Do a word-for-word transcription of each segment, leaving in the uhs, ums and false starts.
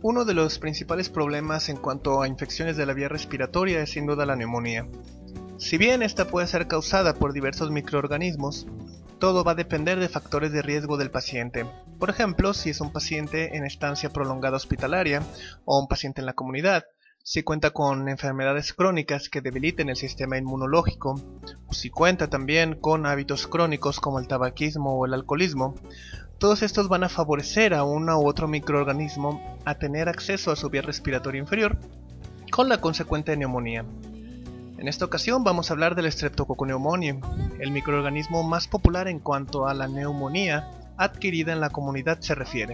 Uno de los principales problemas en cuanto a infecciones de la vía respiratoria es sin duda la neumonía. Si bien esta puede ser causada por diversos microorganismos, todo va a depender de factores de riesgo del paciente. Por ejemplo, si es un paciente en estancia prolongada hospitalaria o un paciente en la comunidad, si cuenta con enfermedades crónicas que debiliten el sistema inmunológico, o si cuenta también con hábitos crónicos como el tabaquismo o el alcoholismo, todos estos van a favorecer a uno u otro microorganismo a tener acceso a su vía respiratoria inferior, con la consecuente neumonía. En esta ocasión vamos a hablar del Streptococcus pneumoniae, el microorganismo más popular en cuanto a la neumonía adquirida en la comunidad se refiere.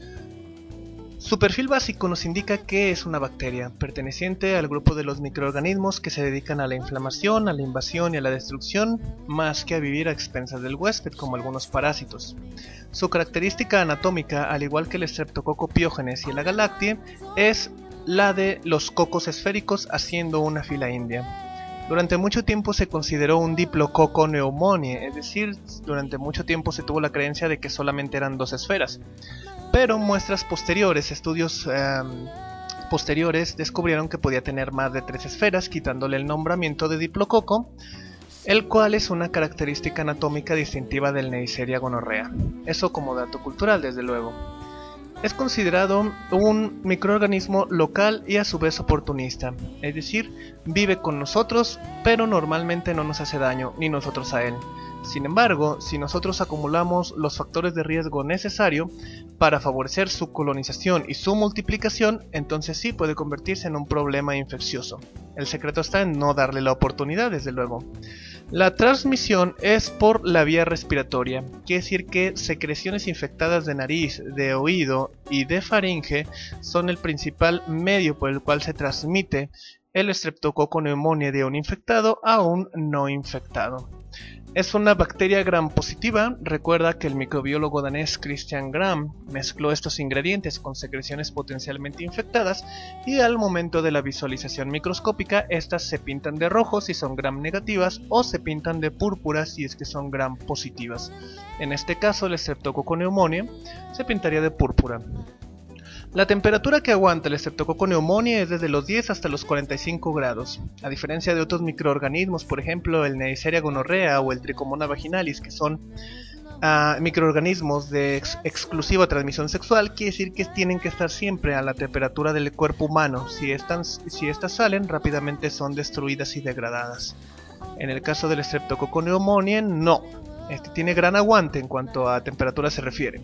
Su perfil básico nos indica que es una bacteria, perteneciente al grupo de los microorganismos que se dedican a la inflamación, a la invasión y a la destrucción, más que a vivir a expensas del huésped como algunos parásitos. Su característica anatómica, al igual que el Streptococcus pyogenes y el Agalactiae, es la de los cocos esféricos haciendo una fila india. Durante mucho tiempo se consideró un Diplococcus pneumoniae, es decir, durante mucho tiempo se tuvo la creencia de que solamente eran dos esferas. Pero muestras posteriores, estudios eh, posteriores, descubrieron que podía tener más de tres esferas, quitándole el nombramiento de Diplococo, el cual es una característica anatómica distintiva del Neisseria gonorrhea. Eso como dato cultural, desde luego. Es considerado un microorganismo local y a su vez oportunista, es decir, vive con nosotros, pero normalmente no nos hace daño, ni nosotros a él. Sin embargo, si nosotros acumulamos los factores de riesgo necesarios para favorecer su colonización y su multiplicación, entonces sí puede convertirse en un problema infeccioso. El secreto está en no darle la oportunidad, desde luego. La transmisión es por la vía respiratoria, quiere decir que secreciones infectadas de nariz, de oído y de faringe son el principal medio por el cual se transmite el Streptococcus pneumoniae de un infectado a un no infectado. Es una bacteria gram positiva. Recuerda que el microbiólogo danés Christian Gram mezcló estos ingredientes con secreciones potencialmente infectadas y al momento de la visualización microscópica estas se pintan de rojo si son gram negativas o se pintan de púrpura si es que son gram positivas. En este caso el Streptococcus pneumoniae se pintaría de púrpura. La temperatura que aguanta el Streptococcus pneumoniae es desde los diez hasta los cuarenta y cinco grados. A diferencia de otros microorganismos, por ejemplo el Neisseria gonorrhea o el Trichomonas vaginalis, que son uh, microorganismos de ex exclusiva transmisión sexual, quiere decir que tienen que estar siempre a la temperatura del cuerpo humano. Si estas, si estas salen, rápidamente son destruidas y degradadas. En el caso del Streptococcus pneumoniae, no. Este tiene gran aguante en cuanto a temperatura se refiere.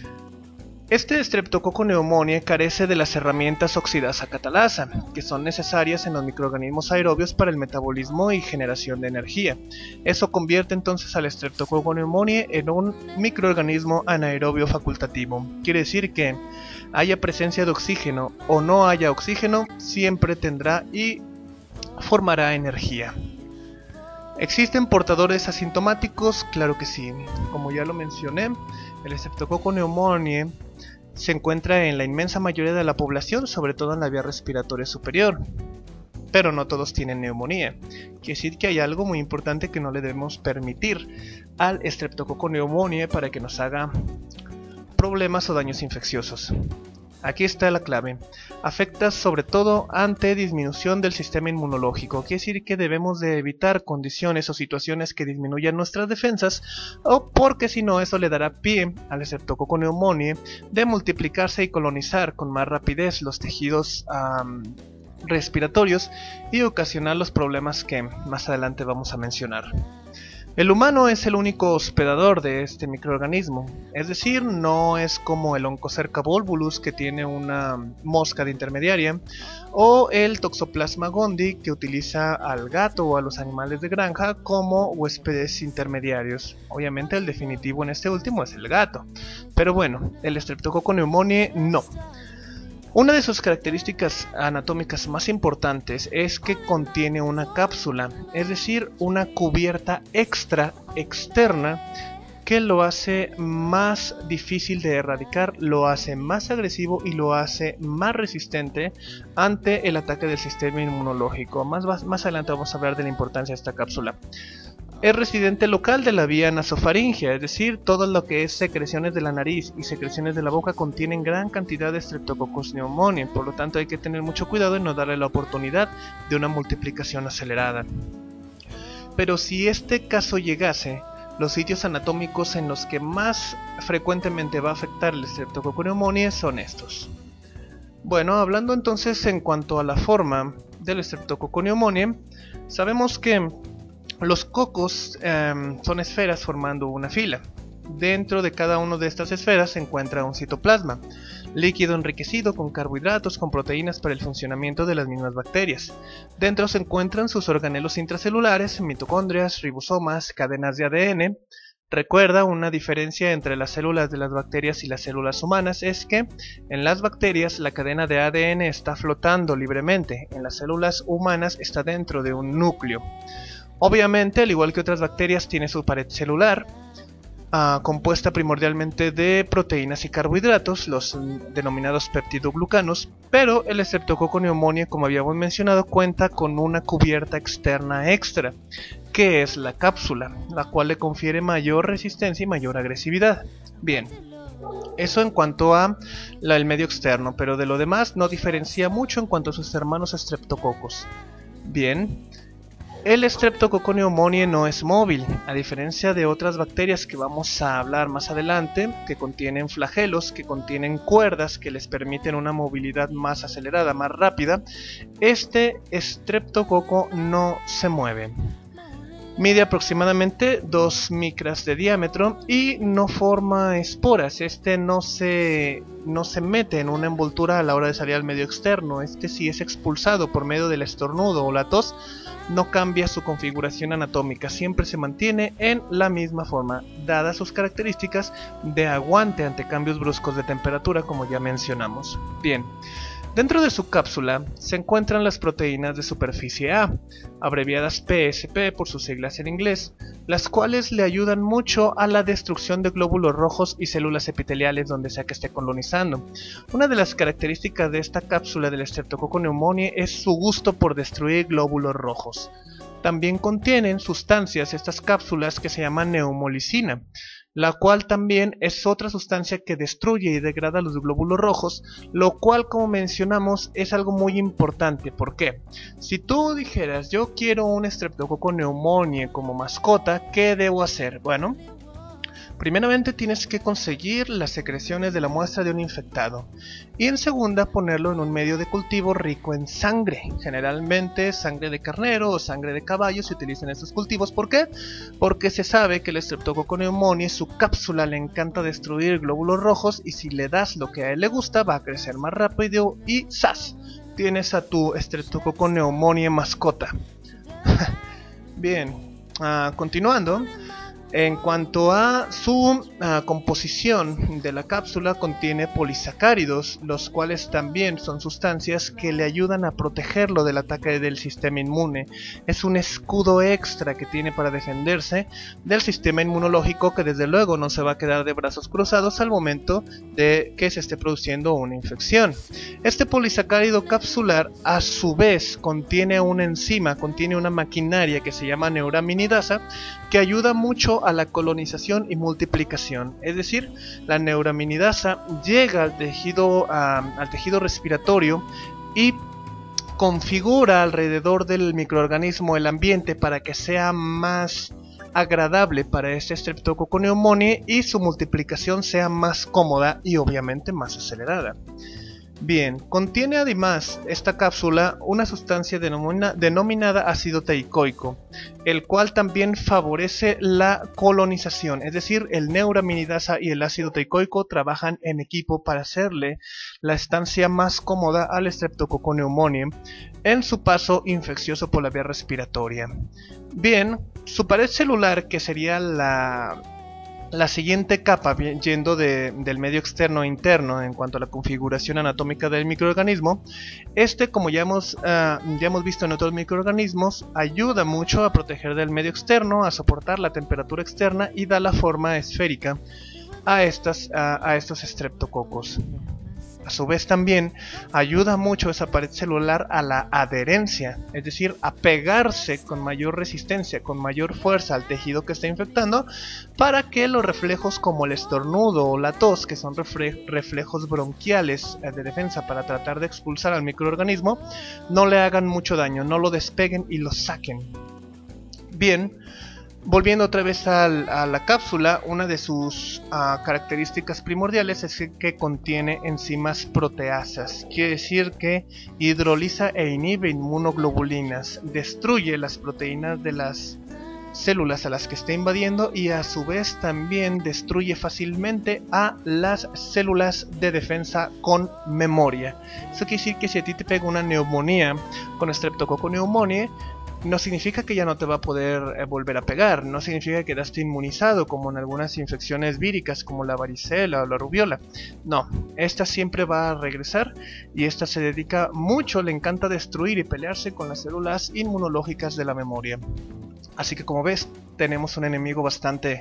Este Streptococcus pneumoniae carece de las herramientas oxidasa-catalasa, que son necesarias en los microorganismos aerobios para el metabolismo y generación de energía. Eso convierte entonces al Streptococcus pneumoniae en un microorganismo anaerobio facultativo. Quiere decir que haya presencia de oxígeno o no haya oxígeno, siempre tendrá y formará energía. ¿Existen portadores asintomáticos? Claro que sí. Como ya lo mencioné, el Streptococcus pneumoniae se encuentra en la inmensa mayoría de la población, sobre todo en la vía respiratoria superior. Pero no todos tienen neumonía. Quiere decir que hay algo muy importante que no le debemos permitir al Streptococcus pneumoniae para que nos haga problemas o daños infecciosos. Aquí está la clave. Afecta sobre todo ante disminución del sistema inmunológico. Quiere decir que debemos de evitar condiciones o situaciones que disminuyan nuestras defensas, o porque si no eso le dará pie al Streptococcus pneumoniae de multiplicarse y colonizar con más rapidez los tejidos um, respiratorios y ocasionar los problemas que más adelante vamos a mencionar. El humano es el único hospedador de este microorganismo, es decir, no es como el Onchocerca volvulus, que tiene una mosca de intermediaria, o el Toxoplasma gondii, que utiliza al gato o a los animales de granja como huéspedes intermediarios. Obviamente el definitivo en este último es el gato, pero bueno, el Streptococcus pneumoniae no. Una de sus características anatómicas más importantes es que contiene una cápsula, es decir, una cubierta extra externa que lo hace más difícil de erradicar, lo hace más agresivo y lo hace más resistente ante el ataque del sistema inmunológico. Más, más adelante vamos a hablar de la importancia de esta cápsula. Es residente local de la vía nasofaringea, es decir, todo lo que es secreciones de la nariz y secreciones de la boca contienen gran cantidad de Streptococcus pneumoniae, por lo tanto hay que tener mucho cuidado en no darle la oportunidad de una multiplicación acelerada. Pero si este caso llegase, los sitios anatómicos en los que más frecuentemente va a afectar el Streptococcus pneumoniae son estos. Bueno, hablando entonces en cuanto a la forma del Streptococcus pneumoniae, sabemos que los cocos eh, son esferas formando una fila. Dentro de cada una de estas esferas se encuentra un citoplasma, líquido enriquecido con carbohidratos con proteínas para el funcionamiento de las mismas bacterias. Dentro se encuentran sus organelos intracelulares, mitocondrias, ribosomas, cadenas de A D N. Recuerda, una diferencia entre las células de las bacterias y las células humanas es que en las bacterias la cadena de A D N está flotando libremente, en las células humanas está dentro de un núcleo. Obviamente, al igual que otras bacterias, tiene su pared celular, uh, compuesta primordialmente de proteínas y carbohidratos, los denominados peptidoglucanos, pero el Streptococcus pneumoniae, como habíamos mencionado, cuenta con una cubierta externa extra, que es la cápsula, la cual le confiere mayor resistencia y mayor agresividad. Bien, eso en cuanto a la, el medio externo, pero de lo demás no diferencia mucho en cuanto a sus hermanos Streptococcus. Bien. El Streptococcus pneumoniae no es móvil, a diferencia de otras bacterias que vamos a hablar más adelante, que contienen flagelos, que contienen cuerdas que les permiten una movilidad más acelerada, más rápida. Este Streptococcus no se mueve. Mide aproximadamente dos micras de diámetro y no forma esporas. Este no se, no se mete en una envoltura a la hora de salir al medio externo. Este sí es expulsado por medio del estornudo o la tos. No cambia su configuración anatómica, siempre se mantiene en la misma forma, dadas sus características de aguante ante cambios bruscos de temperatura, como ya mencionamos. Bien, dentro de su cápsula se encuentran las proteínas de superficie A, abreviadas P S P por sus siglas en inglés, las cuales le ayudan mucho a la destrucción de glóbulos rojos y células epiteliales donde sea que esté colonizando. Una de las características de esta cápsula del Streptococcus pneumoniae es su gusto por destruir glóbulos rojos. También contienen sustancias estas cápsulas que se llaman neumolicina, la cual también es otra sustancia que destruye y degrada los glóbulos rojos, lo cual, como mencionamos, es algo muy importante. ¿Por qué? Si tú dijeras, yo quiero un Streptococcus pneumoniae como mascota, ¿qué debo hacer? Bueno, primeramente tienes que conseguir las secreciones de la muestra de un infectado y en segunda ponerlo en un medio de cultivo rico en sangre. Generalmente sangre de carnero o sangre de caballo se utilizan en estos cultivos. ¿Por qué? Porque se sabe que el Streptococcus pneumoniae, su cápsula le encanta destruir glóbulos rojos y si le das lo que a él le gusta va a crecer más rápido y ¡zas! Tienes a tu Streptococcus pneumoniae mascota. Bien, uh, continuando. En cuanto a su uh, composición de la cápsula, contiene polisacáridos, los cuales también son sustancias que le ayudan a protegerlo del ataque del sistema inmune. Es un escudo extra que tiene para defenderse del sistema inmunológico, que desde luego no se va a quedar de brazos cruzados al momento de que se esté produciendo una infección. Este polisacárido capsular a su vez contiene una enzima, contiene una maquinaria que se llama neuraminidasa, que ayuda mucho a la colonización y multiplicación. Es decir, la neuraminidasa llega al tejido, uh, al tejido respiratorio y configura alrededor del microorganismo el ambiente para que sea más agradable para este Streptococcus pneumoniae y su multiplicación sea más cómoda y obviamente más acelerada. Bien, contiene además esta cápsula una sustancia denomina, denominada ácido teicoico, el cual también favorece la colonización, es decir, el neuraminidasa y el ácido teicoico trabajan en equipo para hacerle la estancia más cómoda al Streptococcus pneumoniae en su paso infeccioso por la vía respiratoria. Bien, su pared celular, que sería la... La siguiente capa, yendo de, del medio externo a interno en cuanto a la configuración anatómica del microorganismo, este, como ya hemos, uh, ya hemos visto en otros microorganismos, ayuda mucho a proteger del medio externo, a soportar la temperatura externa y da la forma esférica a, estas, uh, a estos estreptococos. A su vez también ayuda mucho esa pared celular a la adherencia, es decir, a pegarse con mayor resistencia, con mayor fuerza al tejido que está infectando, para que los reflejos como el estornudo o la tos, que son reflejos bronquiales de defensa para tratar de expulsar al microorganismo, no le hagan mucho daño, no lo despeguen y lo saquen. Bien. Volviendo otra vez al, a la cápsula, una de sus uh, características primordiales es que, que contiene enzimas proteasas. Quiere decir que hidroliza e inhibe inmunoglobulinas, destruye las proteínas de las células a las que está invadiendo y a su vez también destruye fácilmente a las células de defensa con memoria. Eso quiere decir que si a ti te pega una neumonía con Streptococcus pneumoniae, no significa que ya no te va a poder eh, volver a pegar, no significa que quedaste inmunizado como en algunas infecciones víricas como la varicela o la rubiola. No, esta siempre va a regresar y esta se dedica mucho, le encanta destruir y pelearse con las células inmunológicas de la memoria. Así que como ves, tenemos un enemigo bastante,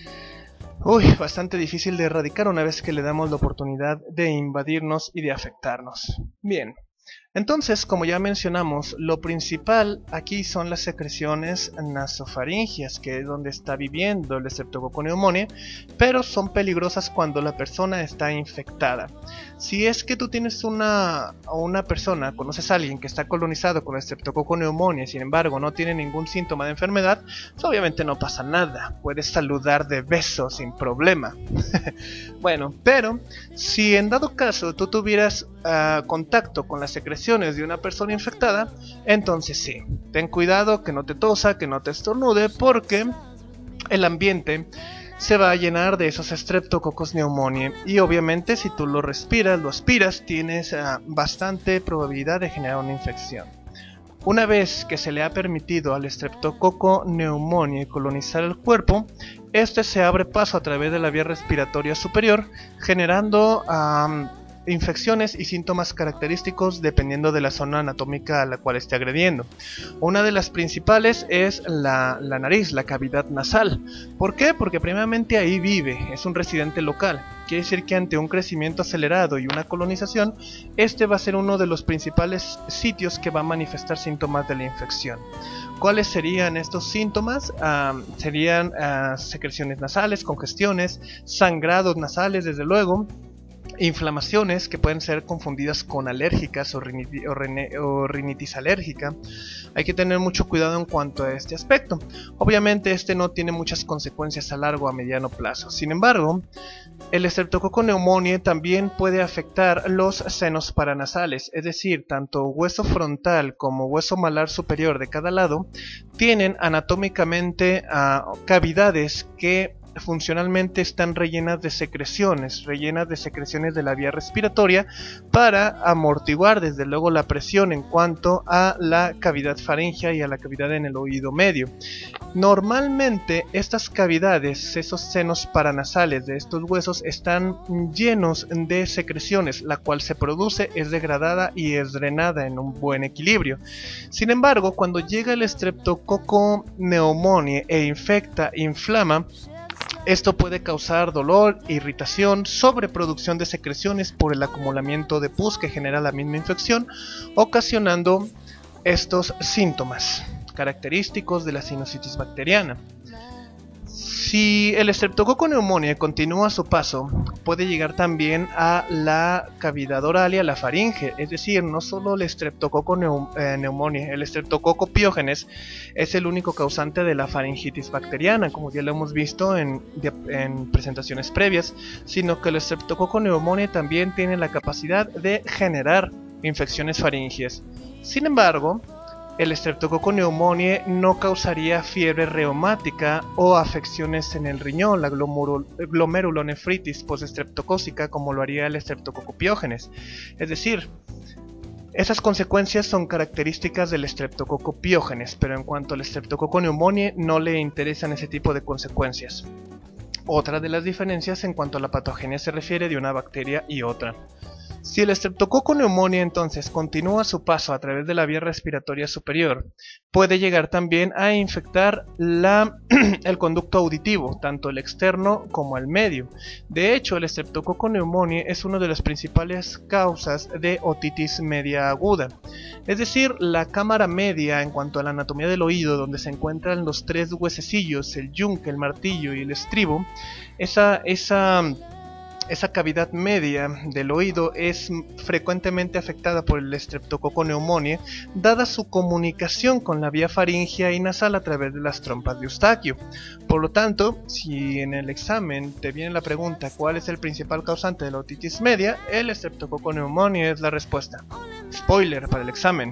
uy, bastante difícil de erradicar una vez que le damos la oportunidad de invadirnos y de afectarnos. Bien. Entonces, como ya mencionamos, lo principal aquí son las secreciones nasofaringias, que es donde está viviendo el Streptococcus pneumoniae, pero son peligrosas cuando la persona está infectada. Si es que tú tienes una, una persona, conoces a alguien que está colonizado con el Streptococcus pneumoniae, sin embargo no tiene ningún síntoma de enfermedad, pues obviamente no pasa nada, puedes saludar de beso sin problema. Bueno, pero si en dado caso tú tuvieras uh, contacto con las secreciones de una persona infectada, entonces sí, ten cuidado que no te tosa, que no te estornude, porque el ambiente se va a llenar de esos Streptococcus pneumoniae y obviamente si tú lo respiras, lo aspiras, tienes uh, bastante probabilidad de generar una infección. Una vez que se le ha permitido al Streptococcus pneumoniae colonizar el cuerpo, este se abre paso a través de la vía respiratoria superior, generando um, infecciones y síntomas característicos dependiendo de la zona anatómica a la cual esté agrediendo. Una de las principales es la, la nariz, la cavidad nasal. ¿Por qué? Porque primeramente ahí vive, es un residente local. Quiere decir que ante un crecimiento acelerado y una colonización, este va a ser uno de los principales sitios que va a manifestar síntomas de la infección. ¿Cuáles serían estos síntomas? Uh, serían uh, secreciones nasales, congestiones, sangrados nasales desde luego, inflamaciones que pueden ser confundidas con alérgicas o, riniti o, o rinitis alérgica. Hay que tener mucho cuidado en cuanto a este aspecto. Obviamente este no tiene muchas consecuencias a largo o a mediano plazo. Sin embargo, el Streptococcus pneumoniae también puede afectar los senos paranasales, es decir, tanto hueso frontal como hueso malar superior de cada lado tienen anatómicamente uh, cavidades que funcionalmente están rellenas de secreciones, rellenas de secreciones de la vía respiratoria para amortiguar desde luego la presión en cuanto a la cavidad faríngea y a la cavidad en el oído medio. Normalmente estas cavidades, esos senos paranasales de estos huesos están llenos de secreciones, la cual se produce, es degradada y es drenada en un buen equilibrio. Sin embargo, cuando llega el Streptococcus pneumoniae e infecta, inflama, esto puede causar dolor, irritación, sobreproducción de secreciones por el acumulamiento de pus que genera la misma infección, ocasionando estos síntomas característicos de la sinusitis bacteriana. Si el Streptococcus pneumoniae continúa su paso, puede llegar también a la cavidad oral y a la faringe, es decir, no solo el Streptococcus pneumoniae, el Streptococcus pyogenes es el único causante de la faringitis bacteriana, como ya lo hemos visto en, en presentaciones previas, sino que el Streptococcus pneumoniae también tiene la capacidad de generar infecciones faringias. Sin embargo, el Streptococcus pneumoniae no causaría fiebre reumática o afecciones en el riñón, la glomerulonefritis postestreptocócica, como lo haría el Streptococcus pyogenes. Es decir, esas consecuencias son características del Streptococcus pyogenes, pero en cuanto al Streptococcus pneumoniae no le interesan ese tipo de consecuencias. Otra de las diferencias en cuanto a la patogenia se refiere de una bacteria y otra. Si el Streptococcus pneumoniae entonces continúa su paso a través de la vía respiratoria superior, puede llegar también a infectar la, el conducto auditivo, tanto el externo como el medio. De hecho, el Streptococcus pneumoniae es una de las principales causas de otitis media aguda, es decir, la cámara media en cuanto a la anatomía del oído, donde se encuentran los tres huesecillos, el yunque, el martillo y el estribo. Esa, esa Esa cavidad media del oído es frecuentemente afectada por el Streptococcus pneumoniae, dada su comunicación con la vía faríngea y nasal a través de las trompas de Eustaquio. Por lo tanto, si en el examen te viene la pregunta ¿cuál es el principal causante de la otitis media?, el Streptococcus pneumoniae es la respuesta. Spoiler para el examen.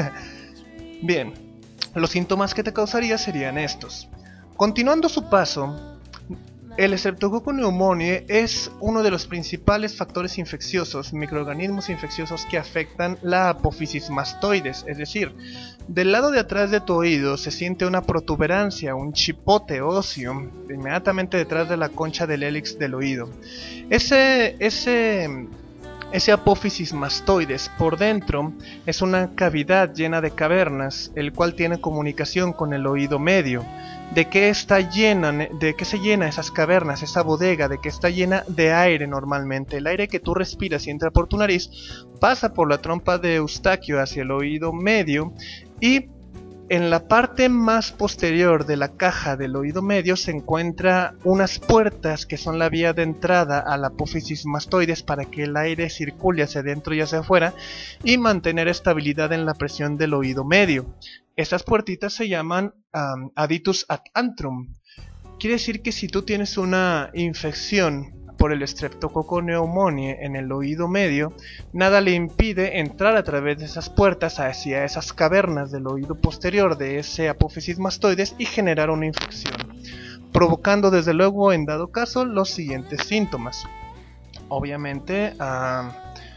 Bien, los síntomas que te causaría serían estos. Continuando su paso, el Streptococcus pneumoniae es uno de los principales factores infecciosos, microorganismos infecciosos que afectan la apófisis mastoides, es decir, del lado de atrás de tu oído se siente una protuberancia, un chipote óseo, inmediatamente detrás de la concha del hélix del oído. Ese, ese, ese apófisis mastoides por dentro es una cavidad llena de cavernas, el cual tiene comunicación con el oído medio. ¿De qué está llena, de qué se llena esas cavernas, esa bodega? De qué está llena de aire normalmente. El aire que tú respiras y entra por tu nariz pasa por la trompa de Eustaquio hacia el oído medio, y en la parte más posterior de la caja del oído medio se encuentran unas puertas que son la vía de entrada a la apófisis mastoides para que el aire circule hacia adentro y hacia afuera y mantener estabilidad en la presión del oído medio. Estas puertitas se llaman um, aditus ad antrum. Quiere decir que si tú tienes una infección por el Streptococcus pneumoniae en el oído medio, nada le impide entrar a través de esas puertas hacia esas cavernas del oído posterior de ese apófisis mastoides y generar una infección, provocando desde luego en dado caso los siguientes síntomas. Obviamente uh,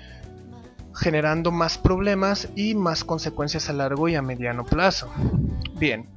generando más problemas y más consecuencias a largo y a mediano plazo. Bien,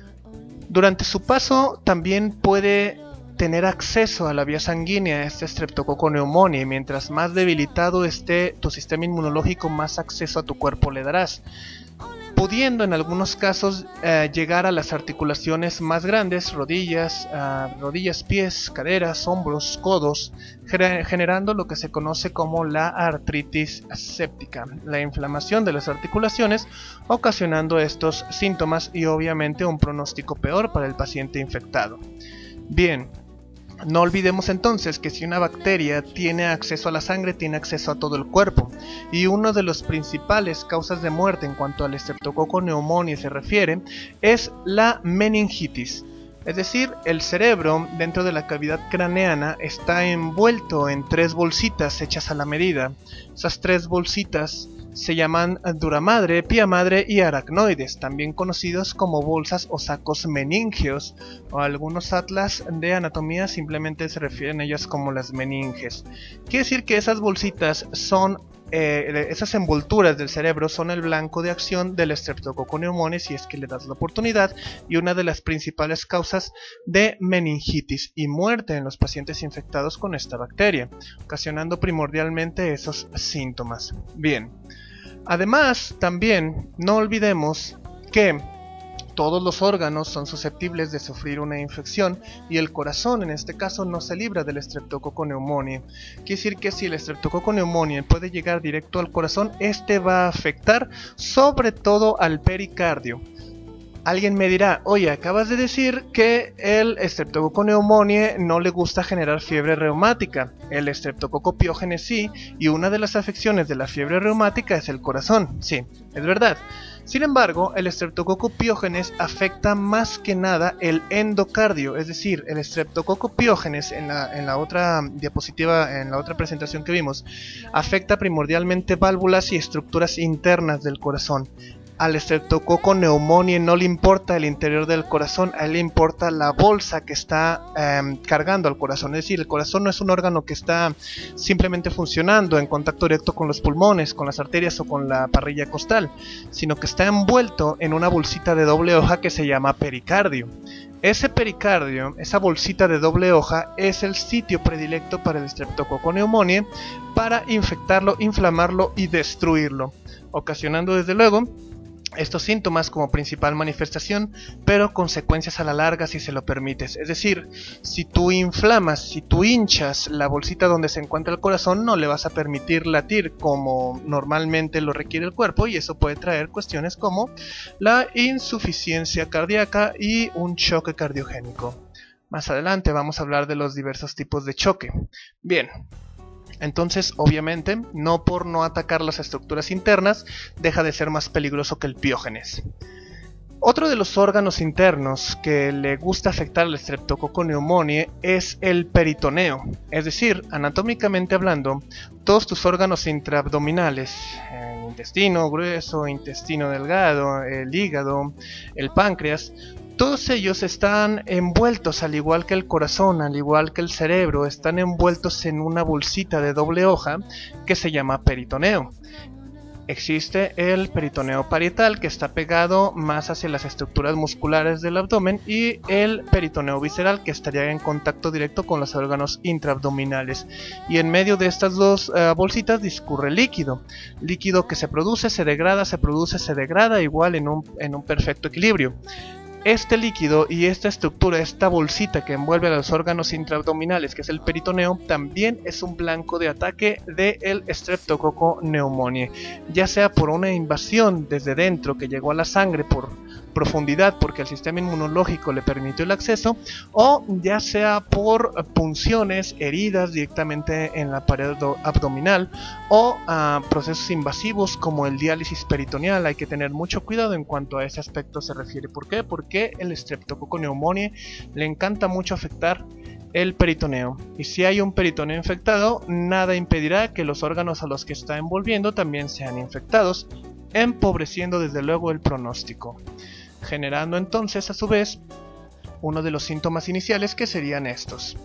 durante su paso también puede tener acceso a la vía sanguínea a este Streptococcus pneumoniae, y mientras más debilitado esté tu sistema inmunológico, más acceso a tu cuerpo le darás, pudiendo en algunos casos eh, llegar a las articulaciones más grandes, rodillas, uh, rodillas, pies, caderas, hombros, codos, generando lo que se conoce como la artritis séptica, la inflamación de las articulaciones, ocasionando estos síntomas y obviamente un pronóstico peor para el paciente infectado. Bien, no olvidemos entonces que si una bacteria tiene acceso a la sangre, tiene acceso a todo el cuerpo, y una de las principales causas de muerte en cuanto al Streptococcus pneumoniae se refiere es la meningitis. Es decir, el cerebro dentro de la cavidad craneana está envuelto en tres bolsitas hechas a la medida. Esas tres bolsitas se llaman dura madre, pía madre y aracnoides, también conocidos como bolsas o sacos meningeos, o algunos atlas de anatomía simplemente se refieren a ellas como las meninges. Quiere decir que esas bolsitas son, eh, esas envolturas del cerebro son el blanco de acción del Streptococcus pneumoniae si es que le das la oportunidad, y una de las principales causas de meningitis y muerte en los pacientes infectados con esta bacteria, ocasionando primordialmente esos síntomas. Bien. Además, también no olvidemos que todos los órganos son susceptibles de sufrir una infección y el corazón en este caso no se libra del Streptococcus pneumoniae. Quiere decir que si el Streptococcus pneumoniae puede llegar directo al corazón, este va a afectar sobre todo al pericardio. Alguien me dirá, oye, acabas de decir que el Streptococcus pneumoniae no le gusta generar fiebre reumática. El Streptococcus piógenes sí, y una de las afecciones de la fiebre reumática es el corazón. Sí, es verdad. Sin embargo, el Streptococcus piógenes afecta más que nada el endocardio, es decir, el Streptococcus piógenes en la, en la otra diapositiva, en la otra presentación que vimos, afecta primordialmente válvulas y estructuras internas del corazón. Al Streptococcus pneumoniae no le importa el interior del corazón, a él le importa la bolsa que está eh, cargando al corazón. Es decir, el corazón no es un órgano que está simplemente funcionando en contacto directo con los pulmones, con las arterias o con la parrilla costal, sino que está envuelto en una bolsita de doble hoja que se llama pericardio. Ese pericardio, esa bolsita de doble hoja, es el sitio predilecto para el Streptococcus pneumoniae para infectarlo, inflamarlo y destruirlo, ocasionando desde luego estos síntomas como principal manifestación, pero consecuencias a la larga si se lo permites. Es decir, si tú inflamas, si tú hinchas la bolsita donde se encuentra el corazón, no le vas a permitir latir como normalmente lo requiere el cuerpo, y eso puede traer cuestiones como la insuficiencia cardíaca y un choque cardiogénico. Más adelante vamos a hablar de los diversos tipos de choque. Bien. Entonces, obviamente, no por no atacar las estructuras internas, deja de ser más peligroso que el Piógenes. Otro de los órganos internos que le gusta afectar al Streptococcus pneumoniae es el peritoneo. Es decir, anatómicamente hablando, todos tus órganos intraabdominales, el intestino grueso, intestino delgado, el hígado, el páncreas, todos ellos están envueltos, al igual que el corazón, al igual que el cerebro, están envueltos en una bolsita de doble hoja que se llama peritoneo. Existe el peritoneo parietal, que está pegado más hacia las estructuras musculares del abdomen, y el peritoneo visceral, que estaría en contacto directo con los órganos intraabdominales. Y en medio de estas dos uh, bolsitas discurre líquido. Líquido que se produce, se degrada, se produce, se degrada, igual en un, en un perfecto equilibrio. Este líquido y esta estructura, esta bolsita que envuelve a los órganos intraabdominales, que es el peritoneo, también es un blanco de ataque del Streptococcus pneumoniae, ya sea por una invasión desde dentro que llegó a la sangre por profundidad porque el sistema inmunológico le permitió el acceso, o ya sea por punciones, heridas directamente en la pared abdominal, o uh, procesos invasivos como el diálisis peritoneal. Hay que tener mucho cuidado en cuanto a ese aspecto se refiere. ¿Por qué? Porque el Streptococcus pneumoniae le encanta mucho afectar el peritoneo, y si hay un peritoneo infectado, nada impedirá que los órganos a los que está envolviendo también sean infectados, empobreciendo desde luego el pronóstico, generando entonces a su vez uno de los síntomas iniciales, que serían estos.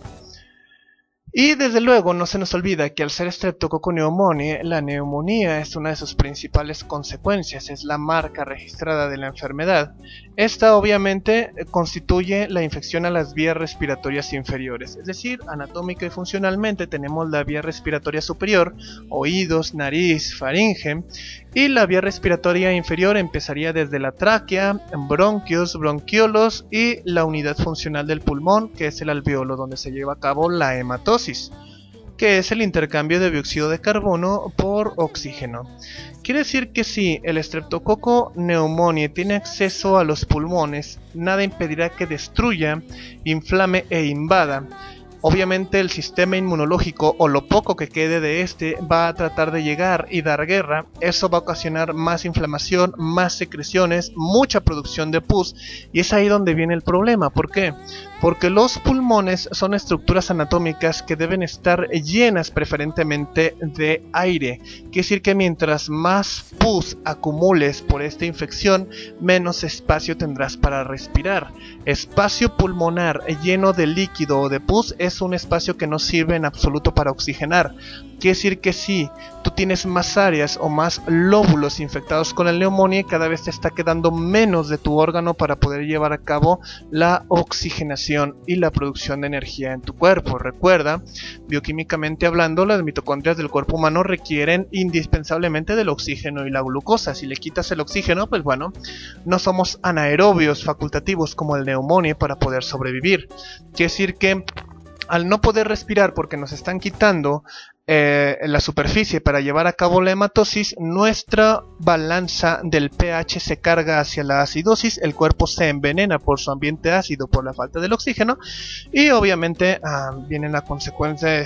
Y desde luego no se nos olvida que al ser Streptococcus pneumoniae, la neumonía es una de sus principales consecuencias, es la marca registrada de la enfermedad. Esta obviamente constituye la infección a las vías respiratorias inferiores, es decir, anatómica y funcionalmente tenemos la vía respiratoria superior, oídos, nariz, faringe, y la vía respiratoria inferior empezaría desde la tráquea, bronquios, bronquiolos y la unidad funcional del pulmón, que es el alveolo, donde se lleva a cabo la hematosis, que es el intercambio de dióxido de carbono por oxígeno. Quiere decir que si el Streptococcus pneumoniae tiene acceso a los pulmones, nada impedirá que destruya, inflame e invada. Obviamente el sistema inmunológico, o lo poco que quede de este, va a tratar de llegar y dar guerra. Eso va a ocasionar más inflamación, más secreciones, mucha producción de pus, y es ahí donde viene el problema. ¿Por qué? Porque los pulmones son estructuras anatómicas que deben estar llenas preferentemente de aire. Quiere decir que mientras más pus acumules por esta infección, menos espacio tendrás para respirar. Espacio pulmonar lleno de líquido o de pus es un espacio que no sirve en absoluto para oxigenar. Quiere decir que si tú tienes más áreas o más lóbulos infectados con el neumonía, cada vez te está quedando menos de tu órgano para poder llevar a cabo la oxigenación y la producción de energía en tu cuerpo. Recuerda, bioquímicamente hablando, las mitocondrias del cuerpo humano requieren indispensablemente del oxígeno y la glucosa. Si le quitas el oxígeno, pues bueno, no somos anaerobios facultativos como el neumonía para poder sobrevivir. Quiere decir que al no poder respirar porque nos están quitando eh, la superficie para llevar a cabo la hematosis, nuestra balanza del pH se carga hacia la acidosis, el cuerpo se envenena por su ambiente ácido por la falta del oxígeno, y obviamente uh, viene la consecuencia,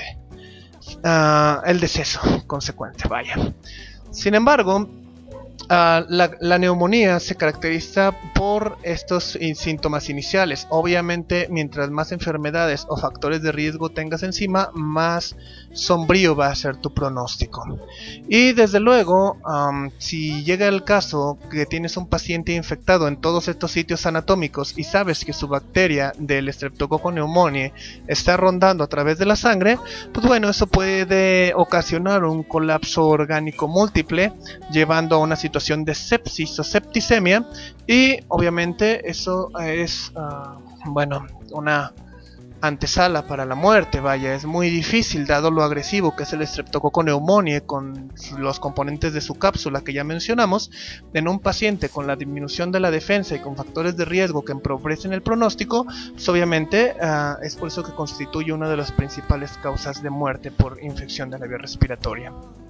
uh, el deceso consecuente, vaya. Sin embargo, Uh, la, la neumonía se caracteriza por estos síntomas iniciales. Obviamente, mientras más enfermedades o factores de riesgo tengas encima, más sombrío va a ser tu pronóstico. Y desde luego, um, si llega el caso que tienes un paciente infectado en todos estos sitios anatómicos y sabes que su bacteria del Streptococcus pneumoniae está rondando a través de la sangre, pues bueno, eso puede ocasionar un colapso orgánico múltiple, llevando a una situación de sepsis o septicemia, y obviamente eso es uh, bueno, una antesala para la muerte. Vaya, es muy difícil dado lo agresivo que es el Streptococcus pneumoniae con los componentes de su cápsula que ya mencionamos, en un paciente con la disminución de la defensa y con factores de riesgo que empobrecen el pronóstico. Pues obviamente uh, es por eso que constituye una de las principales causas de muerte por infección de la vía respiratoria.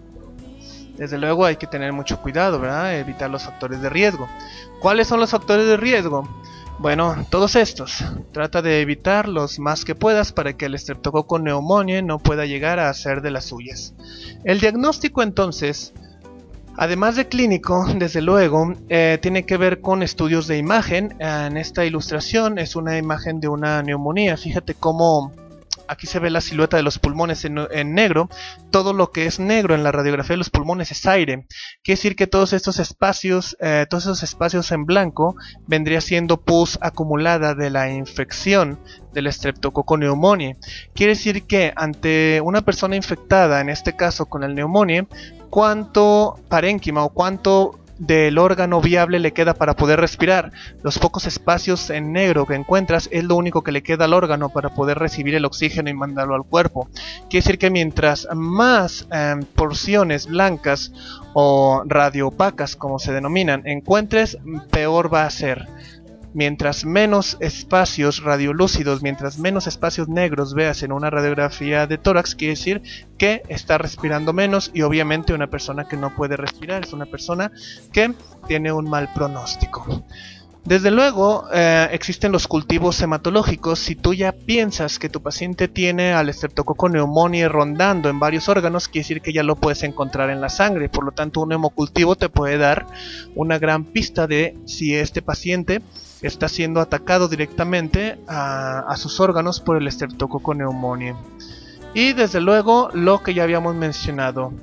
Desde luego hay que tener mucho cuidado, ¿verdad? Evitar los factores de riesgo. ¿Cuáles son los factores de riesgo? Bueno, todos estos. Trata de evitar los más que puedas para que el Streptococcus pneumoniae no pueda llegar a hacer de las suyas. El diagnóstico entonces, además de clínico, desde luego, eh, tiene que ver con estudios de imagen. En esta ilustración es una imagen de una neumonía. Fíjate cómo aquí se ve la silueta de los pulmones en, en negro. Todo lo que es negro en la radiografía de los pulmones es aire. Quiere decir que todos estos espacios, eh, todos esos espacios en blanco, vendría siendo pus acumulada de la infección del Streptococcus pneumoniae. Quiere decir que ante una persona infectada, en este caso con el neumonía, cuánto parénquima o cuánto del órgano viable le queda para poder respirar. Los pocos espacios en negro que encuentras es lo único que le queda al órgano para poder recibir el oxígeno y mandarlo al cuerpo. Quiere decir que mientras más eh, porciones blancas o radioopacas, como se denominan, encuentres, peor va a ser. Mientras menos espacios radiolúcidos, mientras menos espacios negros veas en una radiografía de tórax, quiere decir que está respirando menos, y obviamente una persona que no puede respirar es una persona que tiene un mal pronóstico. Desde luego eh, existen los cultivos hematológicos. Si tú ya piensas que tu paciente tiene al Streptococcus pneumoniae rondando en varios órganos, quiere decir que ya lo puedes encontrar en la sangre. Por lo tanto, un hemocultivo te puede dar una gran pista de si este paciente está siendo atacado directamente a, a sus órganos por el Streptococcus pneumoniae. Y desde luego lo que ya habíamos mencionado,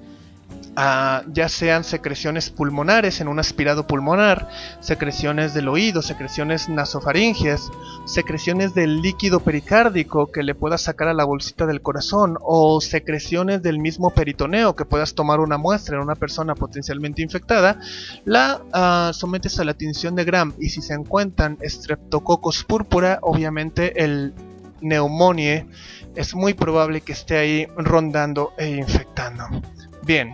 Uh, ya sean secreciones pulmonares en un aspirado pulmonar, secreciones del oído, secreciones nasofaringeas, secreciones del líquido pericárdico que le puedas sacar a la bolsita del corazón, o secreciones del mismo peritoneo que puedas tomar una muestra en una persona potencialmente infectada, la uh, sometes a la tinción de Gram, y si se encuentran Streptococcus púrpura, obviamente el pneumoniae es muy probable que esté ahí rondando e infectando. Bien,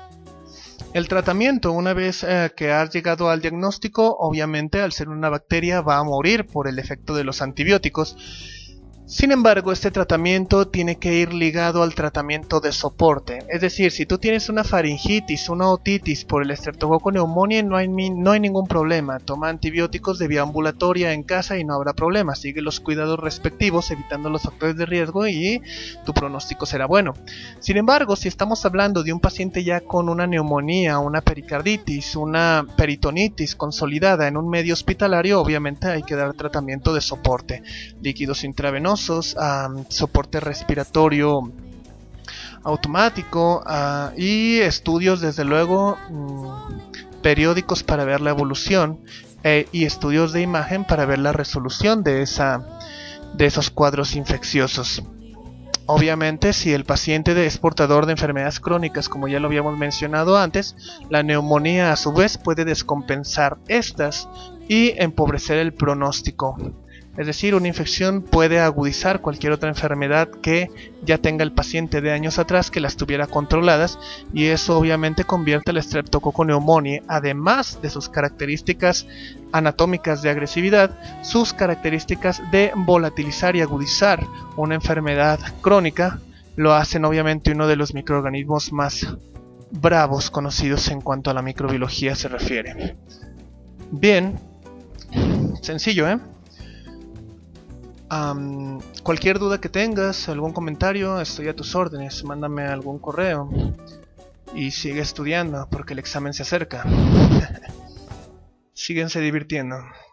el tratamiento, una vez eh, que has llegado al diagnóstico, obviamente al ser una bacteria va a morir por el efecto de los antibióticos. Sin embargo, este tratamiento tiene que ir ligado al tratamiento de soporte. Es decir, si tú tienes una faringitis, una otitis por el Streptococcus pneumoniae, no hay, no hay ningún problema. Toma antibióticos de vía ambulatoria en casa y no habrá problema. Sigue los cuidados respectivos, evitando los factores de riesgo, y tu pronóstico será bueno. Sin embargo, si estamos hablando de un paciente ya con una neumonía, una pericarditis, una peritonitis consolidada en un medio hospitalario, obviamente hay que dar tratamiento de soporte. Líquidos intravenosos, Um, soporte respiratorio automático uh, y estudios, desde luego, um, periódicos para ver la evolución, eh, y estudios de imagen para ver la resolución de, esa, de esos cuadros infecciosos. Obviamente, si el paciente es portador de enfermedades crónicas, como ya lo habíamos mencionado antes, la neumonía a su vez puede descompensar estas y empobrecer el pronóstico. Es decir, una infección puede agudizar cualquier otra enfermedad que ya tenga el paciente de años atrás, que las tuviera controladas, y eso obviamente convierte al Streptococcus pneumoniae, además de sus características anatómicas de agresividad, sus características de volatilizar y agudizar una enfermedad crónica, lo hacen obviamente uno de los microorganismos más bravos conocidos en cuanto a la microbiología se refiere. Bien, sencillo, ¿eh? Um, cualquier duda que tengas, algún comentario, estoy a tus órdenes. Mándame algún correo y sigue estudiando porque el examen se acerca. Síguense divirtiendo.